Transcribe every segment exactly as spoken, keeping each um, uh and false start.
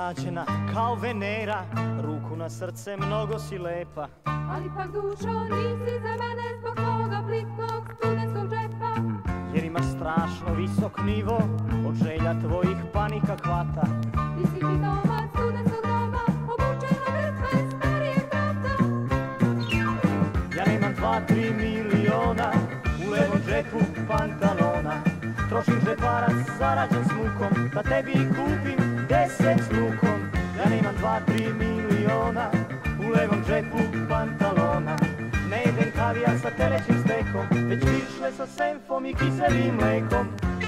građena kao Venera, ruku na srce, mnogo si lepa. Ali pak dušo nisi za mene zbog toga plitkog studentskog džepa. Jer imaš strašno visok nivo, od želja tvojih panika hvata. Ti si pitomac studentskog doba, obučen od rtve starijeg brata. Ja nemam dva, tri miliona u levom džepu pantalona. Trošim džeparac zarađen s mukom, da tebi kupim deset s lukom. Ja nemam dva, tri miliona u levom džepu pantalona. Ne jedem kavijar sa telećim stekom, već višle sa senfom i kiselim mlekom.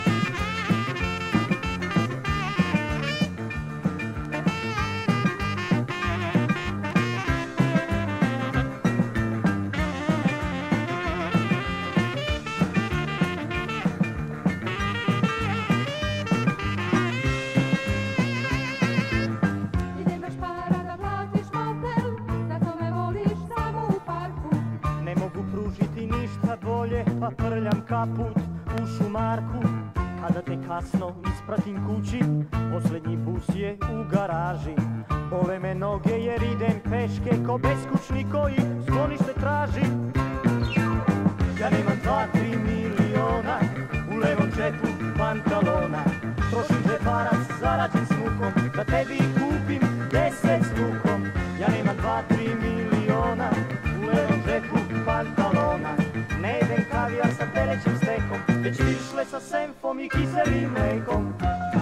Pa prljam kaput u šumarku. Kada te kasno ispratim kući, posljednji bus je u garaži. Bole me noge jer idem peške ko beskućni koji sklonište traži. Ja nemam dva, tri miliona u levom džepu pantalona. Trošim džeparac zarađen s mukom, da tebi kupim deset s lukom. Ja nemam dva, tri miliona u levom džepu pantalona. Ne jedem kavijar sa telećim stekom, već višle sa senfom i kiselim mlekom.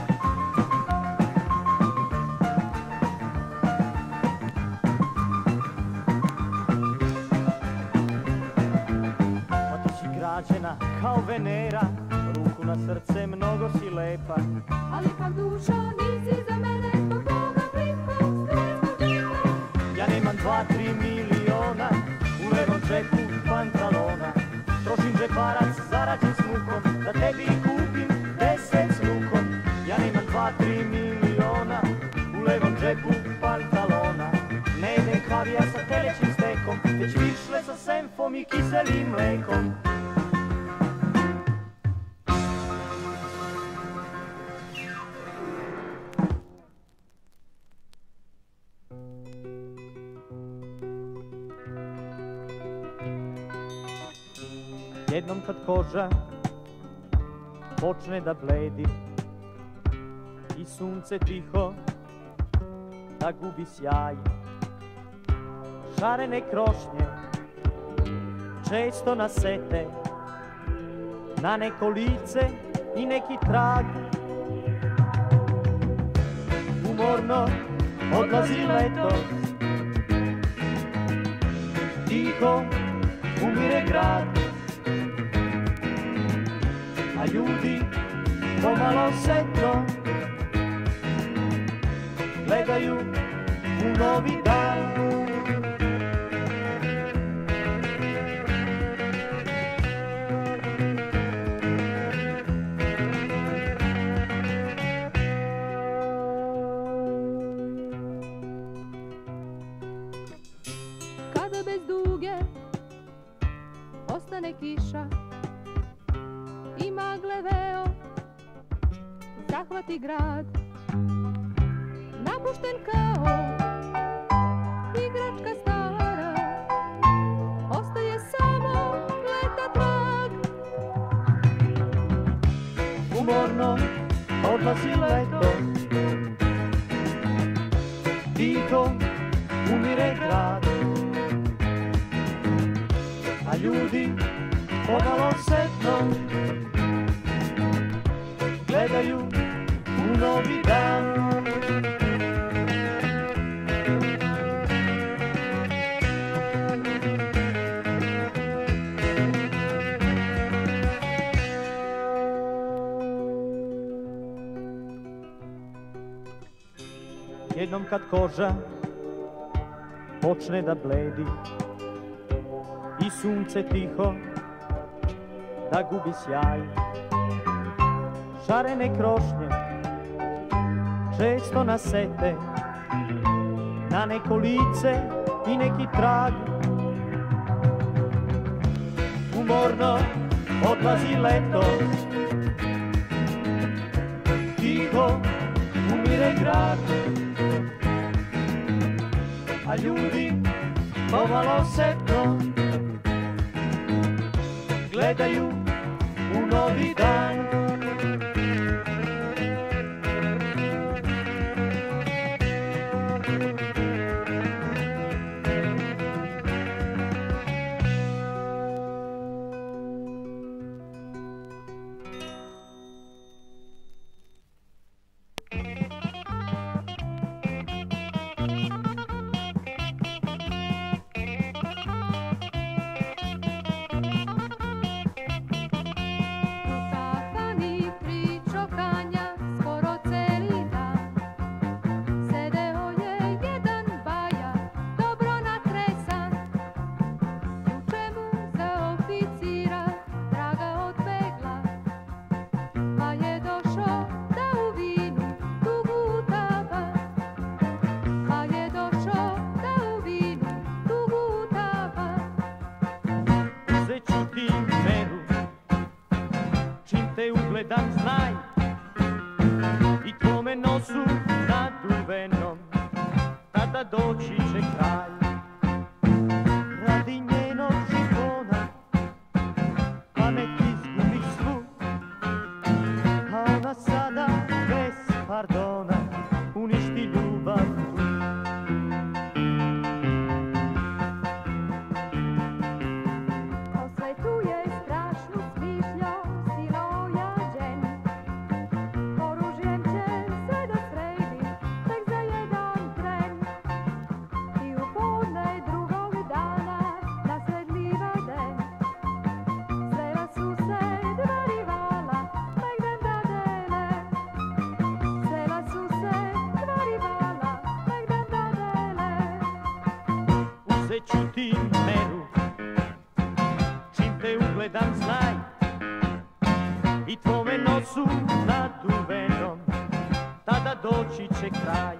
Pa ti si građena kao Venera, ruku na srce, mnogo si lepa. Ali pak dušo nisi za mene zbog toga plitkog studentskog džepa. Ja nemam dva, tri miliona u levom džepu pantalona. Trošim džeparac zarađen s mukom, da tebi kupim deset s lukom. Ja nemam dva, tri miliona u levom džepu pantalona. Ne jedem kavijar sa telećim stekom, već višle sa senfom i kiselim mlekom. Jednom kad koža počne da bledi i sunce tiho da gubi sjaj, šarene krošnje često nasete na neko lice i neki trag. Umorno odlazi leto, tiho umire grad, a ljudi pomalo setno gledaju u novi dan. Kada bez duge ostane kiša i magle veo zahvati grad, napušten kao igračka stara, ostaje samo leta trag. Umorno odlazi leto, tiho umire grad, a ljudi pomalo setno gledaju u novi dan. Jednom kad koža počne da bledi i sunce tiho da gubi sjaj, šarene krošnje često nasete na neko lice i neki trag. Umorno odlazi leto, tiho umire grad, a ljudi pomalo setno gledaju u novi dan. Ugledam, znaj, i tvome nosu naduvenom tada doći će kraj. Radi njenog živona pamet izgubiš svu, a ona sada bez pardona uništi ljubav tu. Osvetuje strašnu smišljom Ću ti meru, čim te ugledam, znaj, i tvome nosu naduvenom tada doći će kraj.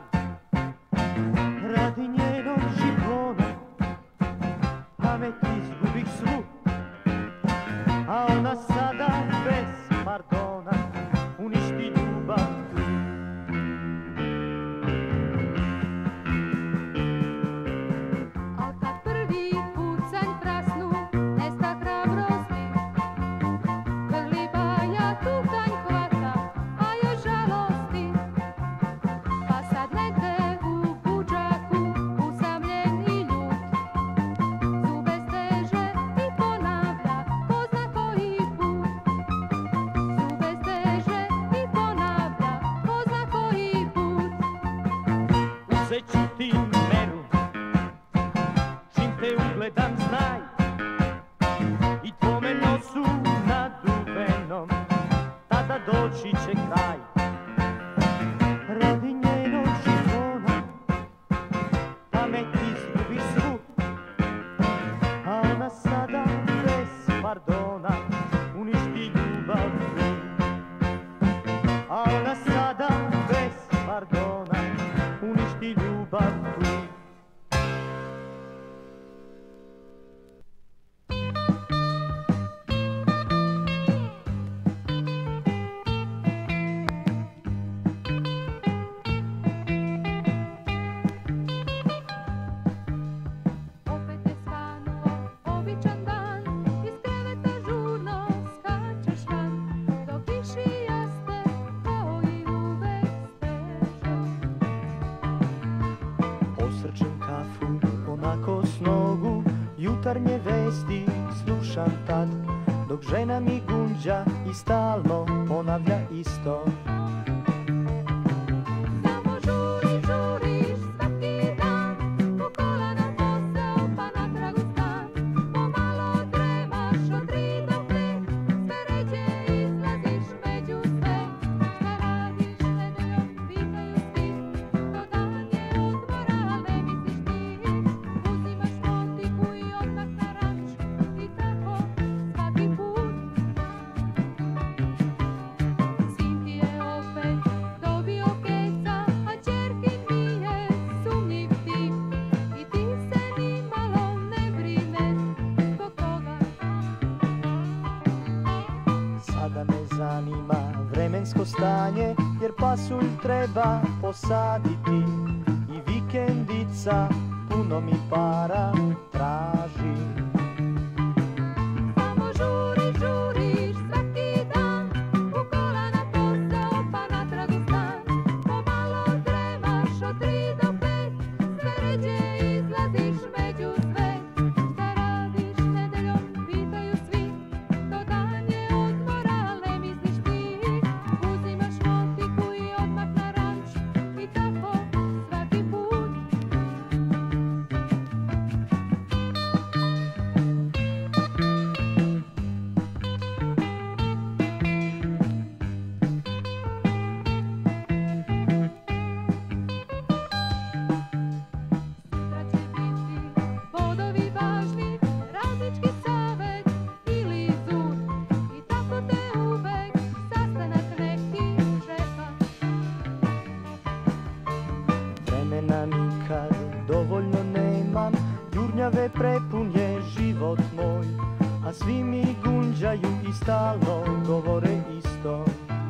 Radi njenog živona pamet izgubiš svu, a ona sada bez pardona uništi ljubav tu. Ću ti meru, čim te ugledam, znaj, i tvome nosu naduvenom tada doći će kraj. Radi njenog živona pamet izgubiš svu, a ona sada bez pardona uništi ljubav tu. A ona sada bez pardona uništi ljubav tu. Opet je svanuo običan dan, iz kreveta žurno skačeš van, dok kiši jaste kao i uvek stežo. Osrčem kafu onako s nogu, jutarnje vesti slušam tad, dok žena mi gunđa i stalno ponavlja isto. Samo žuriš, žuriš svaki dan, po kola na posao pa na tragu stan. Pomalo tremaš od tri do pet, sve ređe izlaziš među sve. Šta radiš nedeljom, pitaju svi, to dan je odmora, ne misliš ti. Uzimaš motiku i odmah na ranč, i tako svaki put. Sin ti je opet dobio keca, a ćerkin mi je sumnjiv tip, i ti se ni malo ne brineš zbog toga. Sada me zanima vremensko stanje, jer pasulj treba posaditi i vikendica puna puno mi para tražim. Samo žuriš, žuriš svaki dan, u kola na posao pa natrag u stan. Pomalo dremaš od tri do pet, sve ređe izlaziš među sve. Šta radiš nedeljom, pitaju svi, to dan je odmora, al ne misliš ti. Uzimaš motiku i odmah na ranč, i tako svaki put. Sutra će biti bodovi važni, radnički savet ili sud. I tako te uvek sastanak neki čeka. Vremena nikad dovoljno nemam, jurnjave prepun je život moj, a svi mi gunđaju i stalno govore isto.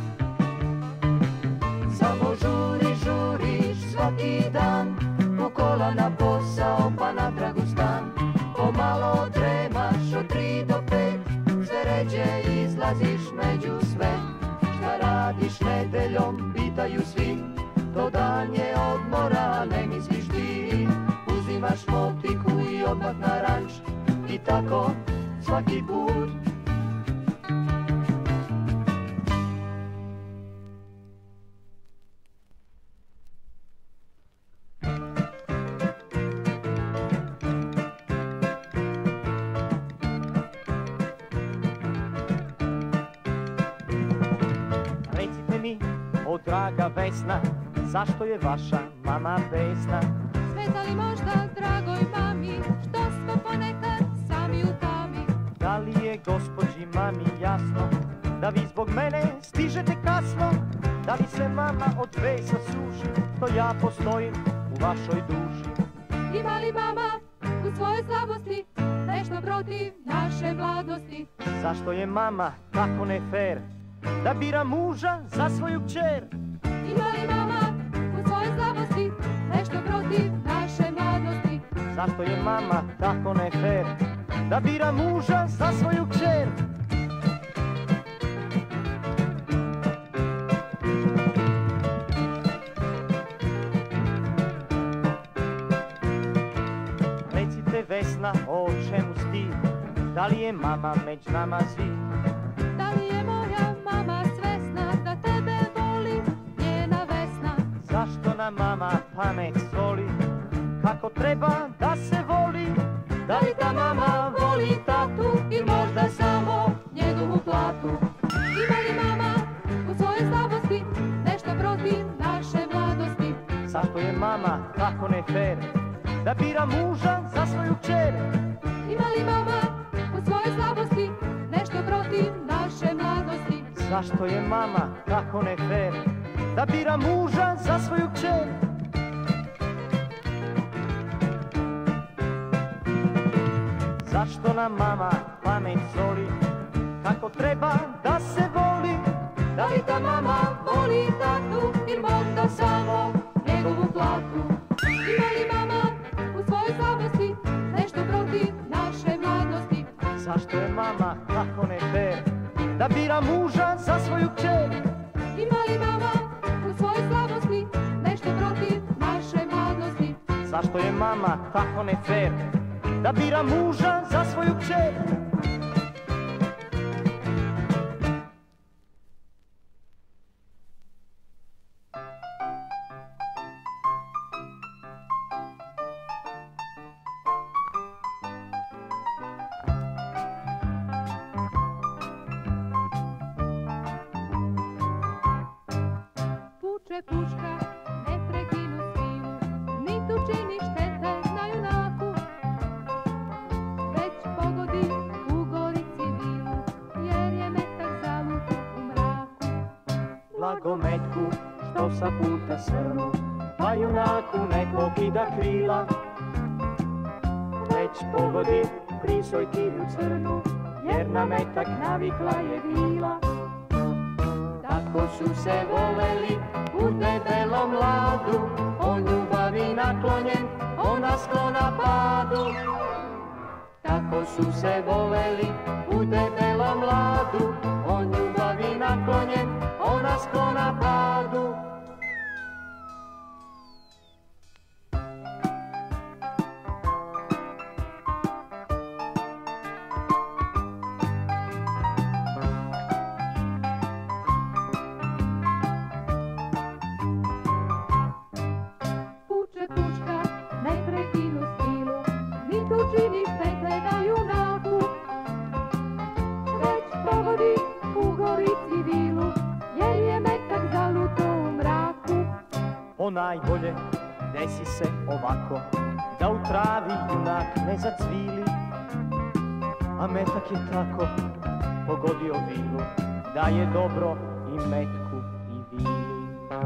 Samo žuriš, žuriš svaki dan, u kola na posao pa natrag u stan. Pomalo dremaš od tri do pet, sve ređe izlaziš među sve. Šta radiš nedeljom, pitaju svi, to dan je odmora, ne misliš ti. Uzimaš motiku i odmah na ranč, i tako svaki put. Recite mi, o draga Vesna, zašto je vaša mama besna? Smeta li možda dragoj mami, što smo ponekad sami u tami? Da li je gospođi mami jasno, da vi zbog mene stižete kasno? Da li se mama od besa suši, što ja postojim u vašoj duši? Ima li mama u svojoj slabosti nešto protiv naše mladosti? Zašto je mama tako ne fair, da bira muža za svoju kćer? Ima li mama u svojoj slabosti nešto protiv naše mladosti? Zašto je mama tako ne fair, da bira muža za svoju kćer? Recite Vesna, o čemu stid, da li je mama među nama zid? Da li je moja mama svesna da tebe voli njena Vesna? Zašto nam mama pamet soli, kako treba da se voli? Da li ta mama voli tatu ili možda samo njegovu platu? Ima li mama u svojoj slabosti nešto protiv naše mladosti? Zašto je mama tako ne fair, da bira muža za svoju kćer? Ima li mama u svojoj slabosti nešto protiv naše mladosti? Zašto je mama tako ne fair, da bira muža za svoju kćer? Zašto nam mama pamet soli, kako treba da se voli? Da li ta mama voli tatu ili možda samo njegovu platu? Ima li mama u svojoj slabosti nešto protiv naše mladosti? Zašto je mama tako ne fair, da bira muža za svoju kćer? Ima li mama u svojoj slabosti nešto protiv naše mladosti? Zašto je mama tako ne fair, da bira muža za svoju kćer? Puče puška, ne prekinu sviju, ni tu čini štete na junaku. Već pogodi u gorici vilu, jer je metak zavut u mraku. Blago metku što sa puta srnu, pa junaku ne pokida krila. Već pogodi prisojkinju crnu, jer na metak navikla je bila. Tako su se voleli u debelom ladu, o ljubavi ljubavi naklonjen, ona sklona padu. Tako su se voleli u debelom mladu, on ljubavi naklonjen, ona sklona padu. Puče puška, ne prekinu stilu, ni tu činiš ne gledaju junaku. Već pogodi u gorici vilu, jer je metak zaluto u mraku. Ponajbolje desi se ovako, da u travi junak ne zacvili, a metak je tako pogodio vilu, da je dobro i metku i vili.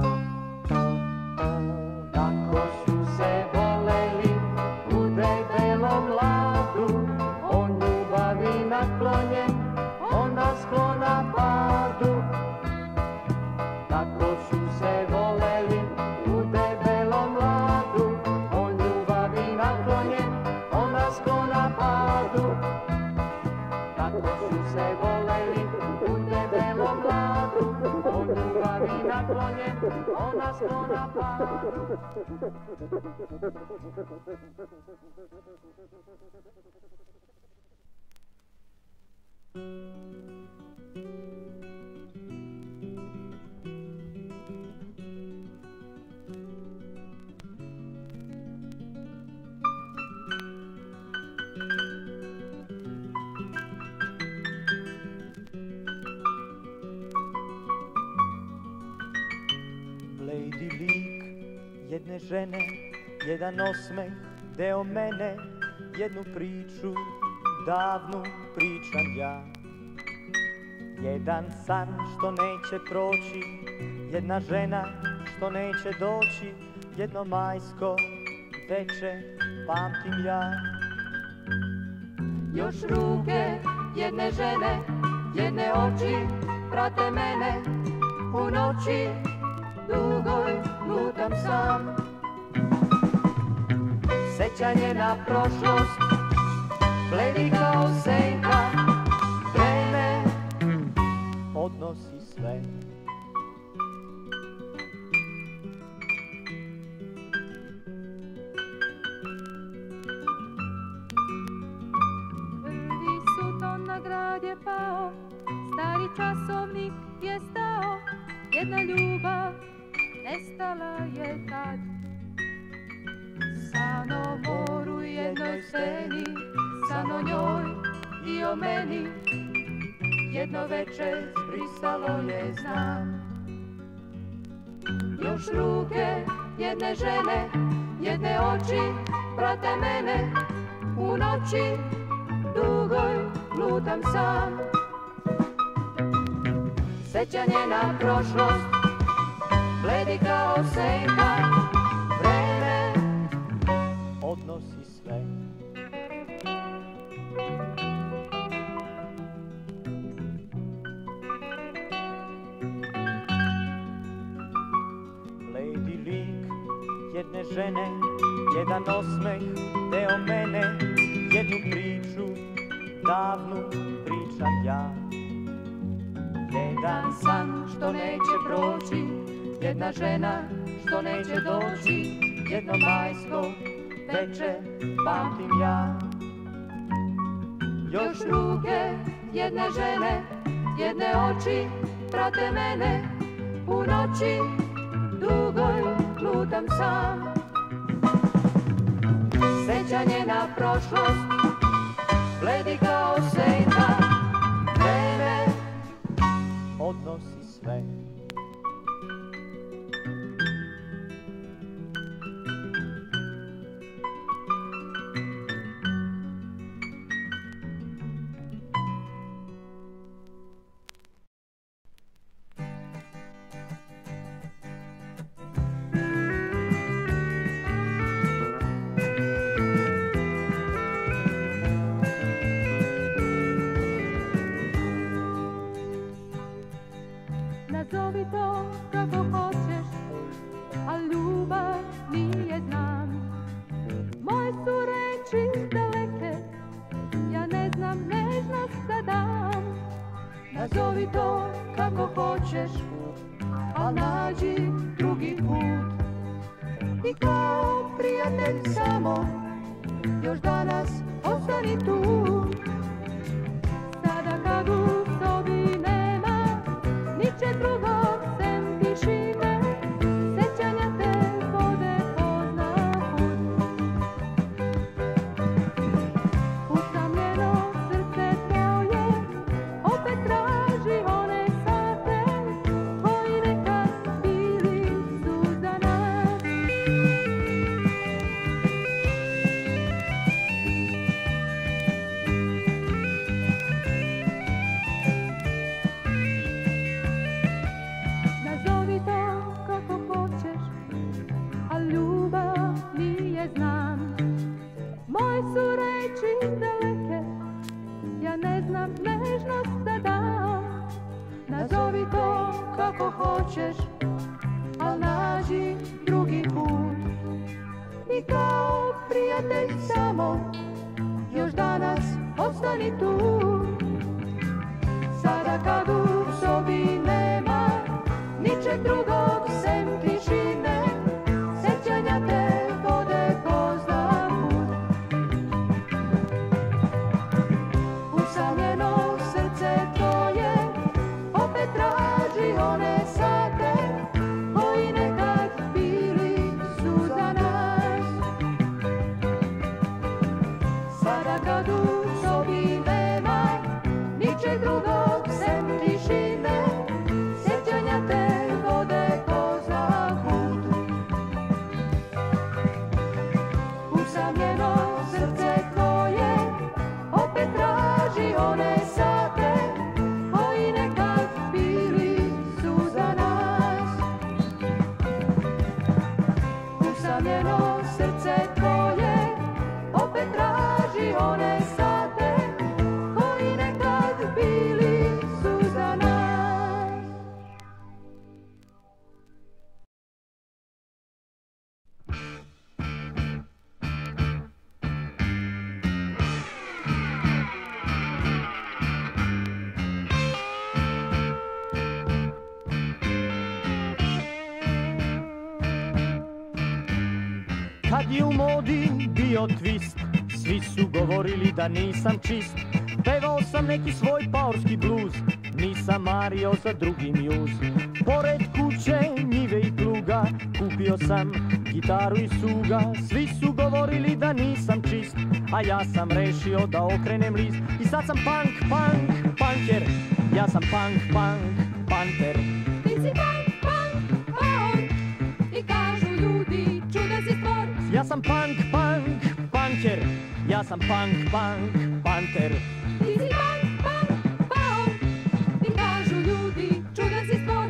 Tako su se voleli u debelom mladu, on ljubavi naklonjen, ona sklona padu. Tako su se voleli u debelom mladu, on ljubavi naklonjen, ona sklona padu. Tako su se voleli u debelom mladu, on ljubavi naklonjen, ona sklona padu. Blejdi lik jedne žene, jedan osmeh, deo mene, jednu priču, davnu pričam ja. Jedan san što neće proći, jedna žena što neće doći, jedno majsko veče pamtim ja. Još ruke jedne žene, jedne oči prate mene u noći dugoj lutam sam. Sećanje na prošlost, bledi kao senka, vreme odnosi sve. Prvi suton na grad je pao, stari časovnik je stao, jedna ljubav nestala je tad. San o moru i jednoj steni, san o njoj i o meni, jedno veče zbrisalo je znam. Još ruke jedne žene, jedne oči prate mene u noći dugoj lutam sam. Sećanje na prošlost, bledi kao senka, vreme Odnosi sve. Blejdi lik jedne žene, jedan osmeh, deo mene, jednu priču, davnu pričam ja. Jedan san što neće proći, jedna žena što neće doći, jedno majsko veče pamtim ja. još ruke jedne žene, jedne oči prate mene u noći dugoj lutam sam. Sećanje na prošlost, bledi kao senka, vreme odnosi sve. Nazovi to kako hoćeš, a ljubav nije znak. Nazovi to kako hoćeš, al nađi drugi put. I kao prijatelj samo, još danas ostani tu. Sada kad u sobi nema ničeg drugog sem tišine, sećanja te vode pozna put. Usamljeno srce tvoje opet traži one sate koji nekad bili su za nas. Nazovi to kako hoćeš, a ljubav nije znam. Moje su reči daleke, ja ne znam nežnost da dam. Nazovi to kako hoćeš, al nađi drugi put. I kao prijatelj samo, još danas ostani tu. Sada kad u sobi nema ničeg drugog sem tišine, sećanja te vode pozna put. Usamljeno srce tvoje opet traži one sate koji nekad bili su za nas. Sada kad u sobi nema ničeg drugog sem tišine, sećanja te vode pozna put. Usamljeno srce tvoje opet traži one sate koji nekad bili su za nas. Usamljeno srce tvoje opet traži one sate koji nekad bili su za nas. Kad je u modi bio twist, svi su govorili da nisam čist. Pevao sam neki svoj paorski bluz, nisam mario za drugi mjuz. Pored kuće, njive i pluga, kupio sam gitaru i suga. Svi su govorili da nisam čist, a ja sam rešio da okrenem list. I sad sam punk, punk, punker, ja sam punk, punk, panter. Ti si punk, punk, paor, i kažu ljudi čudan si stvor. Ja sam punk, punk, punker, ja sam punk, punk, panter. Ti si punk, punk, paor, i kažu ljudi čudan si stvor.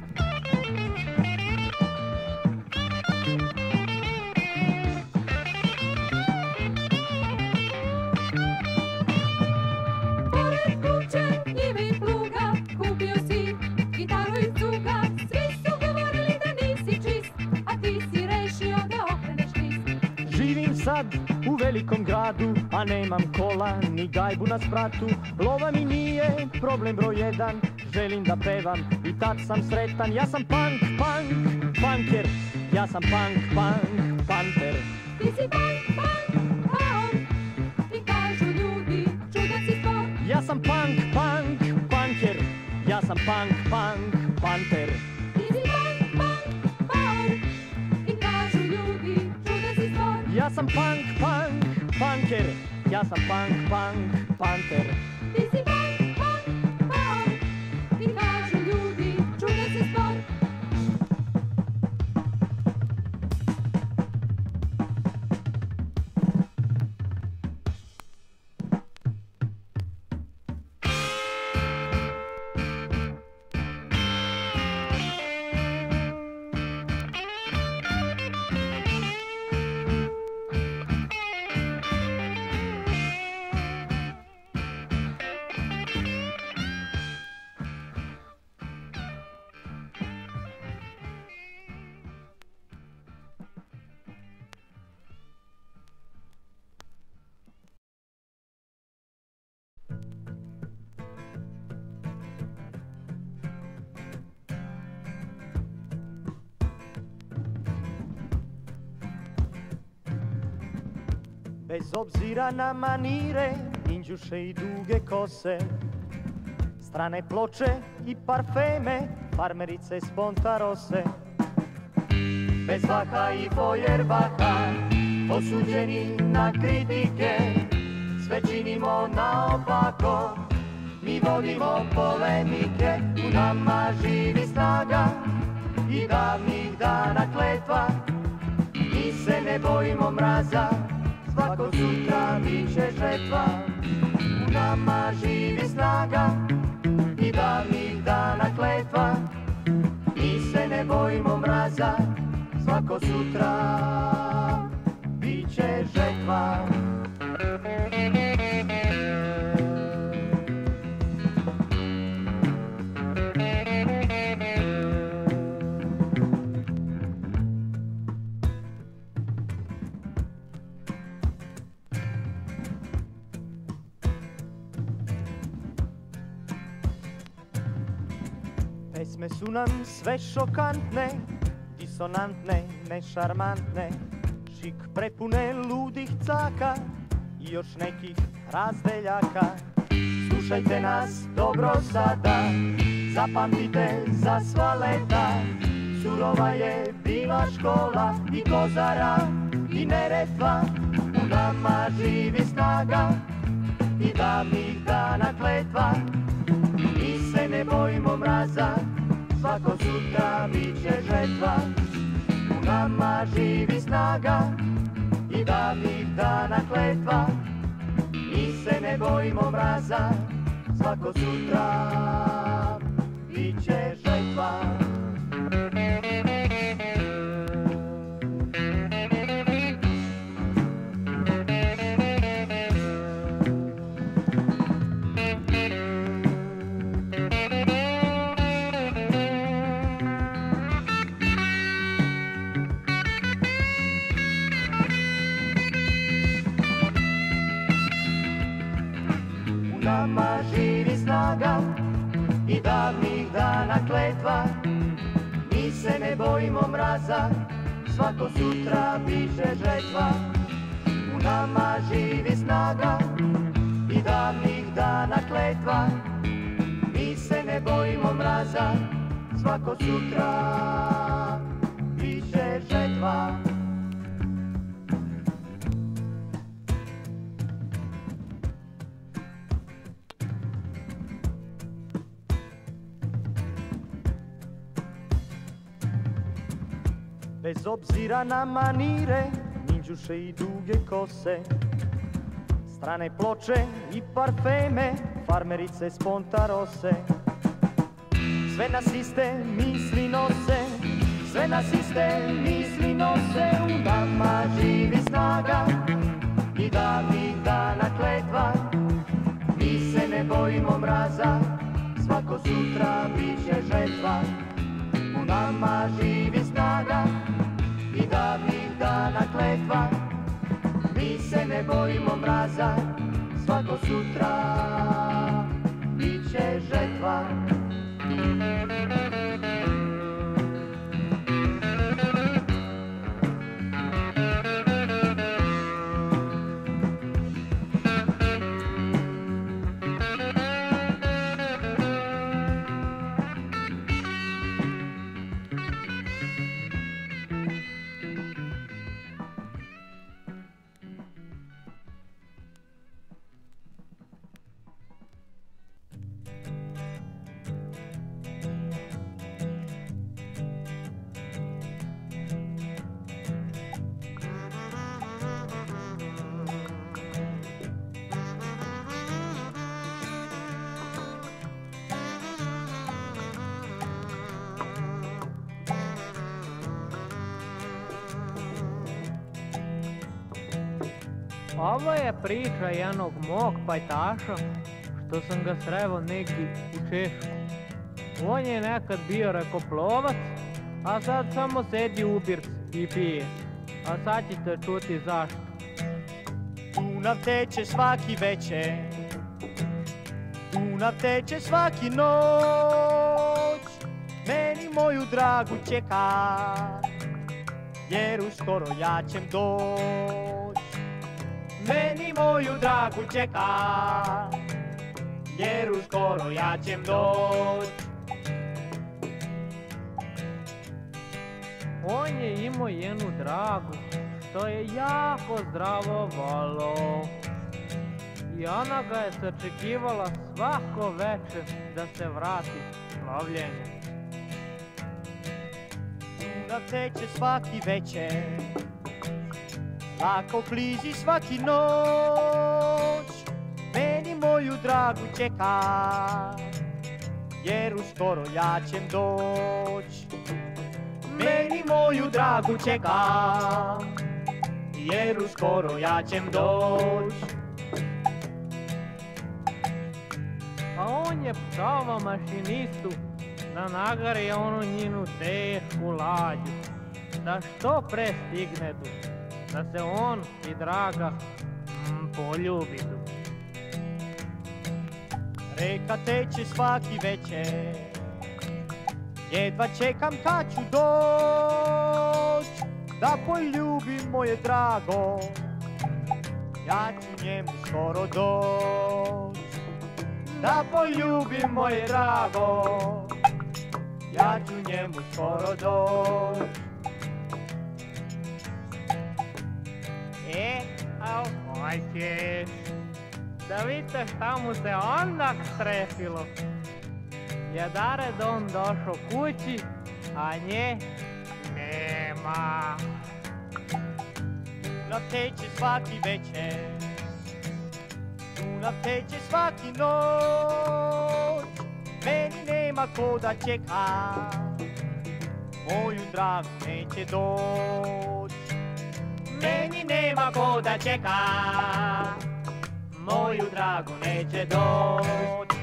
Pored kuće, njive i pluga, kupio si gitaru i cuga. Svi su govorili da nisi čist, a ti si rešio da okreneš list. Živim sad u velikom gradu, a nemam kola ni gajbu na spratu. Lova mi nije problem broj jedan, želim da pevam i tad sam sretan. Ja sam punk, punk, punker, ja sam punk, punk, panter. Ti si punk, punk, paor, i kažu ljudi čudan si stvor. Ja sam punk, punk, punker, ja sam punk, punk, panter. Ti si punk, punk, paor, i kažu ljudi čudan si stvor. Ja sam punk, punk, punker, ja sam punk, punk, panter. Ti si punk, punk, paor, i kažu ljudi čudan si stvor. Bez obzira na manire, inđuše i duge kose, strane ploče i parfeme, farmerice spontarose. Bez vaha i fojerbaha, osuđeni na kritike, sve činimo naopako, mi vodimo polemike. U nama živi snaga i davnih dana kletva, mi se ne bojimo mraza, svako sutra bit će žetva. U nama živi snaga i davnih dana kletva, mi se ne bojimo mraza, svako sutra bit će žetva. Pesme su nam sve šokantne, disonantne, nešarmantne, šik prepune ludih caka i još nekih razdeljaka. Slušajte nas dobro sada, zapamtite za sva leta, surova je bila škola i Kozara i Neretva. U nama živi snaga i davnih dana kletva, mi se ne bojimo mraza, svako sutra bit će žetva. U nama živi snaga i davnih dana kletva, mi se ne bojimo mraza, svako sutra bit će žetva. U nama živi snaga i davnih dana kletva, mi se ne bojimo mraza, svako sutra bit će žetva. U nama živi snaga i davnih dana kletva, mi se ne bojimo mraza, svako sutra bit će žetva. Bez obzira na manire, ninđuše i duge kose, strane ploče i parfeme, farmerice spontarose. Sve nas iste misli nose, sve nas iste misli nose. U nama živi snaga i davnih dana kletva, mi se ne bojimo mraza, svako sutra bit će žetva. U nama živi snaga i davnih dana kletva, mi se ne bojimo mraza, svako sutra bit će žetva. Ovo je priča jednog mog pajtaša, što sam ga sreo negdje u Češku. On je nekad bio rekoplovac, a sad samo sedi u birci i pije. A sad ćete čuti zašto. Dunav teče svaki večer, Dunav teče svaki noć, meni moju dragu čeka, jer uskoro ja ćem doć. meni moju dragu čeka, jer uskoro ja ćem doć. On je imao jednu dragu, što je jako zdravo volo. I ona ga je sačekivala svako večer da se vrati s lovljenja. Dunav teče svaki večer, lako klizi svaki noć, meni moju dragu čeka, jer uskoro ja ćem doć. Meni moju dragu čeka, jer uskoro ja ćem doć. A on je psovao mašinistu da nagari onu njinu tešku lađu, da što pre stignedu, da se on i draga mm, poljubidu. Reka teče svaki večer, jedva čekam kad ću doć, da poljubim moje drago, ja ću njemu skoro doć. Da poljubim moje drago, ja ću njemu skoro doć. E, al hoćeš da vidite šta mu se ondak strefilo. Jedared on došao kući, a nje nema. Dunav teče svaki večer, Dunav teče svaki noć, meni nema ko da čeka, moju dragu neće doć. Meni nema ko da čeka, moju dragu neće doć.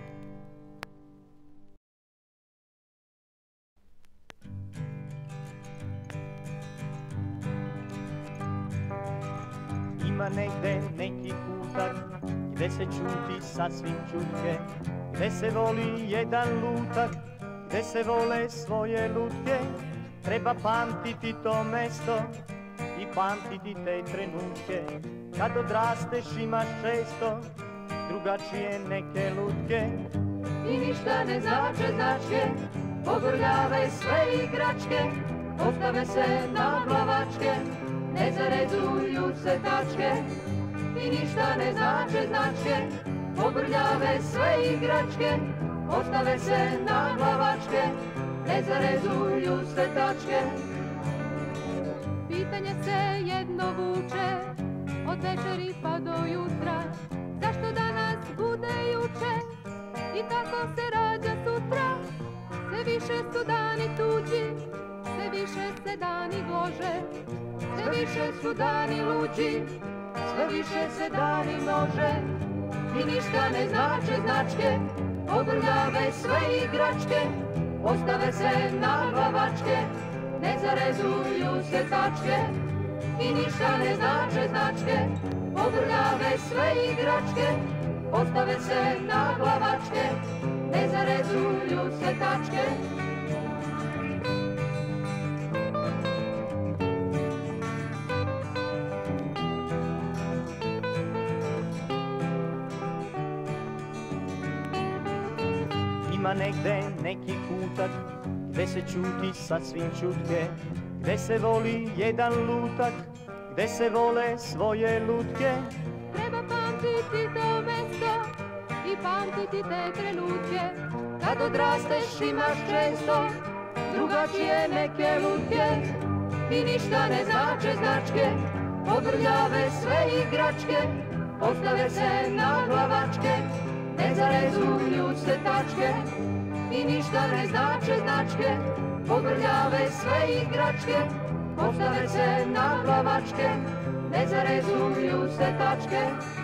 Ima negde neki kutak gde se čuti sasvim čutke, gde se voli jedan lutak, gde se vole svoje lutke. Treba pamtiti to mesto i pamtiti te trenutke, kad odrasteš imaš često drugačije neke lutke. I ništa ne znače značke, pogrljave sve igračke, ostave se na glavačke, ne zarezuju se tačke. I ništa ne znače značke, pogrljave sve igračke, ostave se na glavačke, ne zarezuju se tačke. Pitanje se jedno vuče, od večeri pa do jutra, zašto danas bude juče i tako se rađa sutra. Sve više su dani tuđi, sve više se dani gože, sve više su dani luđi, sve više se dani množe. I ništa ne znače značke, pogrljave sve igračke, ostave se na glavačke, ne zarezuju se tačke. I ništa ne znače značke, pogrljave sve igračke, ostave se na glavačke, ne zarezuju se tačke. Ima negde neki kutak gde se čuti sasvim čutke, gde se voli jedan lutak, gde se vole svoje lutke. Treba pamtiti to mesto i pamtiti te trenutke, Kad odrasteš imaš često drugačije neke lutke. I ništa ne znače značke, pogrljave sve igračke, ostave se na glavačke, ne zarezuju se tačke. I ništa ne znače značke, pogrljave sve igračke, ostave se na glavačke, ne zarezuju se tačke.